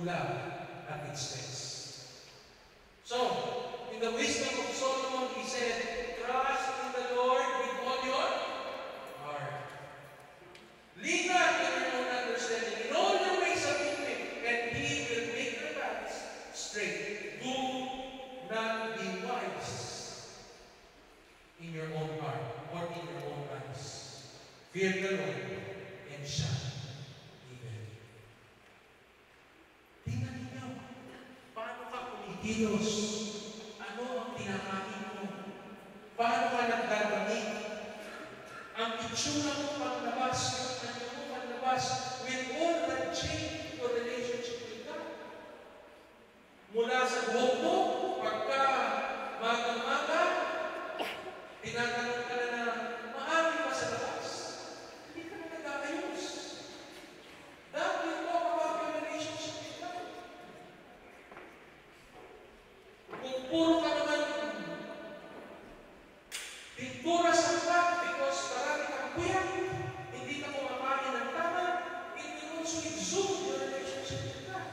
love at its best. So, in the wisdom of Solomon, he said, trust in the Lord with all your heart. Lean not on your own understanding. In all your ways submit to him, and he will make your paths straight. Do not be wise in your own heart or in your own eyes. Fear the Lord and shun evil. Tingnan ninyo, paano ka kumikilos? Ano ang tinakain mo? Paano ka nagdadanig? Ang itsura mo panlabas, yung anyo mo panlabas, will all that change your relationship with God. Mula sa buhok mo, pagka magang-maga, tinatanong ka na maami pa sa labas. Hindi ka na nag-aayos. That will talk about your relationship with God. Kung puro ka naman pintura sa mukha because marami kang kuyak, hindi ka kumakain ng tama, it will also exude your relationship with God.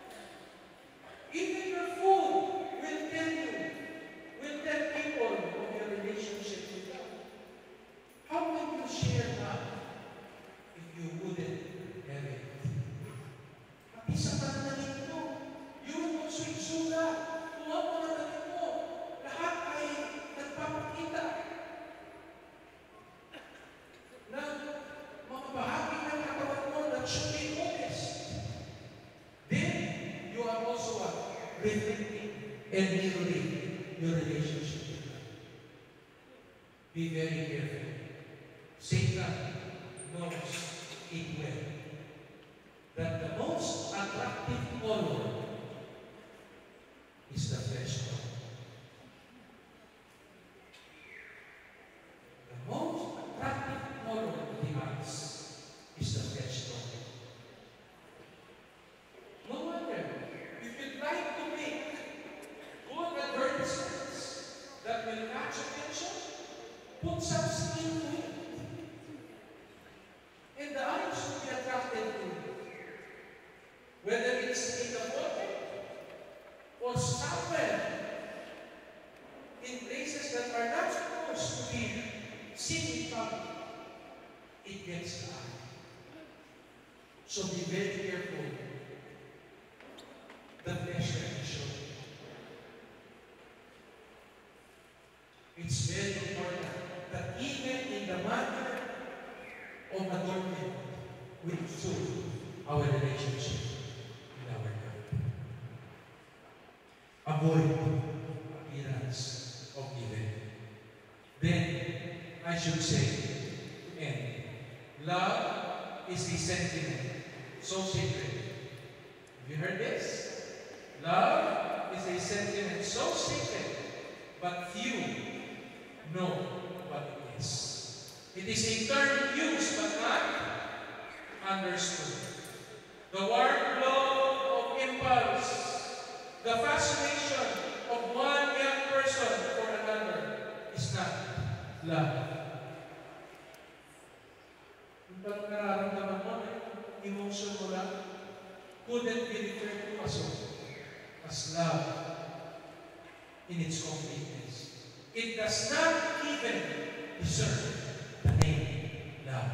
Even your food will tell people of your relationship with God. How can you share that if you wouldn't have it? Pati sa pananamit mo, you will also exude that. Kung ang pananamit mo, lahat ay nagpapakita na mga bahagi ng katawan mo that should be honest. Then, you are also reflecting and mirroring your relationship with God. Be very careful. Satan knows it well that the most attractive color is the flesh color. The most attractive color he has is the flesh color. No wonder, if you'd like to make good advertisements that will catch attention, put some skin to it. And the eyes will be attracted to it. Whether it's in the forehead or somewhere in places that are not supposed to be seen in public, it gets the eye. So be very careful. The flesh can show. It's very important that even in the matter of adornment, we soothe our relationship with our God. Avoid appearance of evil. Then, I should say, to end, love is a sentiment so sacred. Have you heard this? Love is a sentiment so sacred, but few know what it is. It is a term used but not understood. The warm glow of impulse, the fascination of one young person for another is not love. Yung bang nararamdaman mo, emotion mo lang, couldn't be referred to as love in its completeness. It does not even deserve the name love.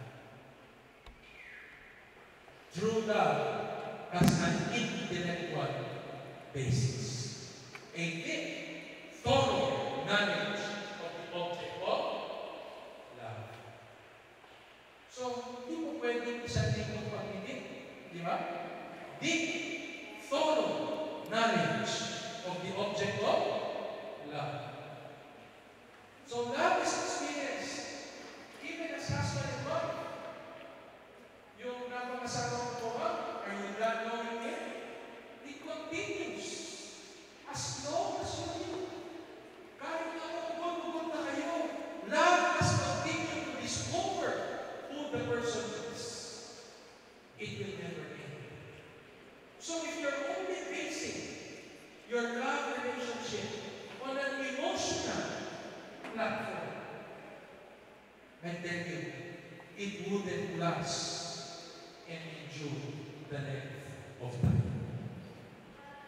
True love has an intellectual basis, a deep, thorough knowledge of the object of love. So, hindi mo pwedeng isaling ng pag-ibig, di ba? Deep, thorough knowledge of the object of love. So love is experienced even as husband and wife. Yung napakasawa mo ba? Are you not knowing it? It continues as long as you live. Kahit na ugod-ugod na kayo, love has continued to discover who the person is. It will never end. So if you're only basing your love relationship on an emotional platform, I tell you, it wouldn't last and endure the length of time.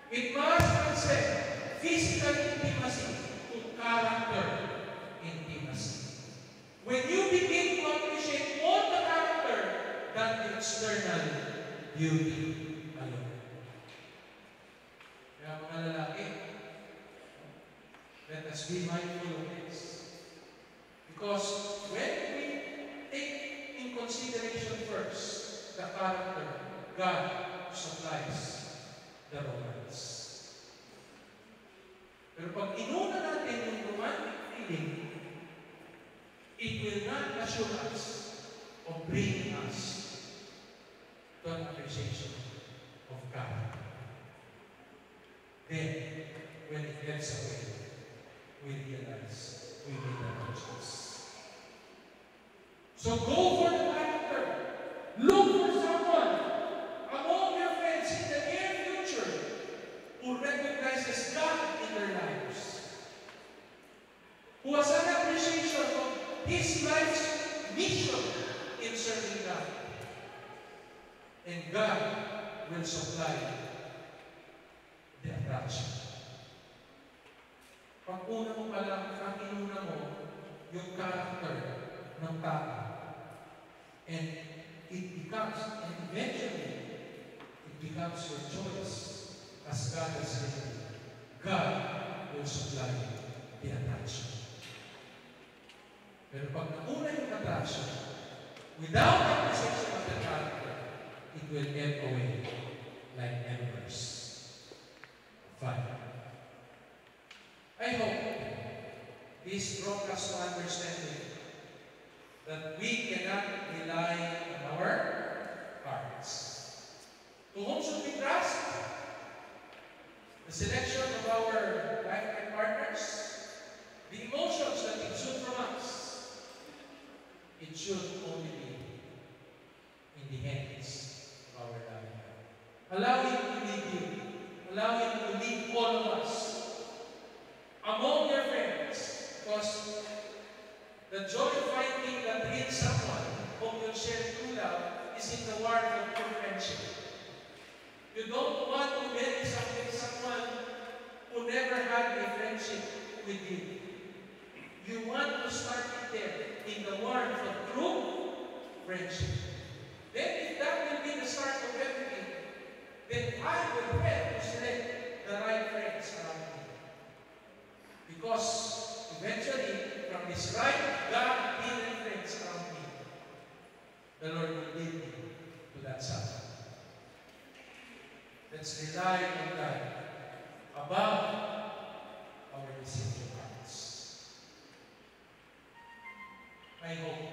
It must transcend physical intimacy to character intimacy. When you begin to appreciate more the character than the external beauty alone. Kaya mga lalaki, let us be mindful of this. Because when we take in consideration first the character, God supplies the romance. Pero pag inuna natin yung romantic feeling, it will not assure us or bring us to an appreciation of God. Then, when it gets away, we realize we made a choice. So go for the character. Look for someone among your friends in the near future who recognizes God in their lives, who has an appreciation of his life's mission in serving God. And God will supply the attraction. Pag una mo palang, ang inuna mo, yung character ng tao. And it becomes, and eventually, it becomes your choice as God has given. God will supply the attraction. Pero pag nauna yung attraction, without appreciation of the character, it will get away like embers of fire. I hope this brought us to understanding that we cannot rely on our hearts. To whom should we trust? The selection of our lifetime partners, the emotions that exude from us. It should only be in the hands of our life. Allow Him to lead you. Allow Him to lead all of us among your friends, because the joy of finding that real someone whom you share true love is in the warmth of true friendship. You don't want to marry someone who never had a friendship with you. You want to start it there in the warmth of true friendship. Then if that will be the start of everything, then I will help to select the right friends around me. Because eventually, from this right, God-given friends around me, the Lord will lead me to that side. Let's rely on God above our deceitful hearts. I hope